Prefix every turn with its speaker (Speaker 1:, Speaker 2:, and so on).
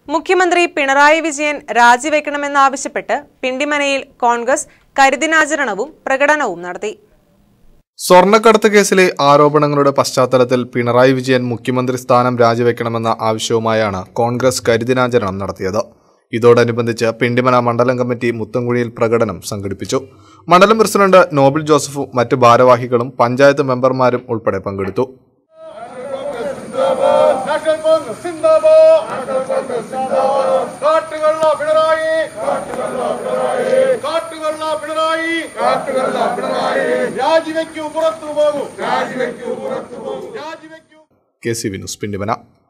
Speaker 1: മുഖ്യമന്ത്രി പിണറായി വിജയൻ രാജിവെക്കണമെന്നാവശ്യപ്പെട്ട് പിണ്ടിമനയിൽ കോൺഗ്രസ് കരിദിനാചരണവും പ്രകടനവും നടത്തി.
Speaker 2: സ്വർണ്ണക്കടത്ത് കേസിലെ ആരോപണങ്ങളുടെ പശ്ചാത്തലത്തിൽ പിണറായി വിജയൻ മുഖ്യമന്ത്രി സ്ഥാനം രാജിവെക്കണമെന്ന ആവശ്യവുമായാണ് കോൺഗ്രസ് കരിദിനാചരണം നടത്തിയത്. ഇതോടനുബന്ധിച്ച് പിണ്ടിമന മണ്ഡലം കമ്മിറ്റി മുത്തൻകുഴിയിൽ പ്രകടനം സംഘടിപ്പിച്ചു. മണ്ഡലം പ്രസിഡന്റ് നോബിൾ ജോസഫും മറ്റ് ഭാരവാഹികളും പഞ്ചായത്ത് മെമ്പർമാരും ഉൾപ്പെടെ പങ്കെടുത്തു. KCV news Pindimana.